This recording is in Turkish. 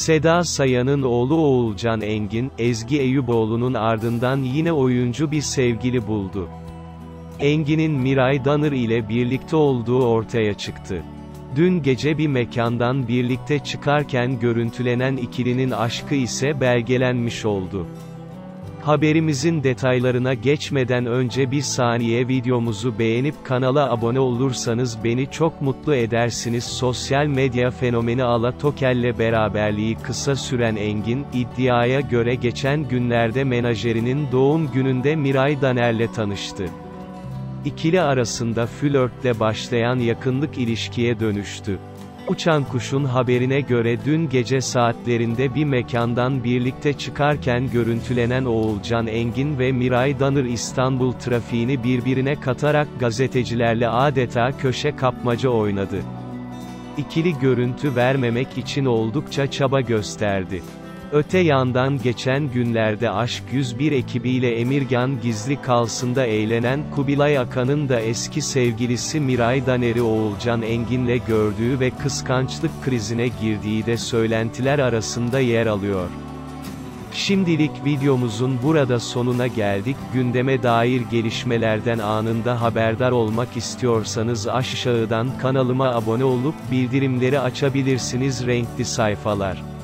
Seda Sayan'ın oğlu Oğulcan Engin, Ezgi Eyüboğlu'nun ardından yine oyuncu bir sevgili buldu. Engin'in Miray Danır ile birlikte olduğu ortaya çıktı. Dün gece bir mekandan birlikte çıkarken görüntülenen ikilinin aşkı ise belgelenmiş oldu. Haberimizin detaylarına geçmeden önce bir saniye videomuzu beğenip kanala abone olursanız beni çok mutlu edersiniz. Sosyal medya fenomeni Ala Tokel'le beraberliği kısa süren Engin, iddiaya göre geçen günlerde menajerinin doğum gününde Miray Daner'le tanıştı. İkili arasında flörtle başlayan yakınlık ilişkiye dönüştü. Uçan Kuş'un haberine göre dün gece saatlerinde bir mekandan birlikte çıkarken görüntülenen Oğulcan Engin ve Miray Danır İstanbul trafiğini birbirine katarak gazetecilerle adeta köşe kapmaca oynadı. İkili görüntü vermemek için oldukça çaba gösterdi. Öte yandan geçen günlerde Aşk 101 ekibiyle Emirgan gizli kalsında eğlenen Kubilay Akan'ın da eski sevgilisi Miray Daner'i Oğulcan Engin'le gördüğü ve kıskançlık krizine girdiği de söylentiler arasında yer alıyor. Şimdilik videomuzun burada sonuna geldik. Gündeme dair gelişmelerden anında haberdar olmak istiyorsanız aşağıdan kanalıma abone olup bildirimleri açabilirsiniz. Renkli sayfalar.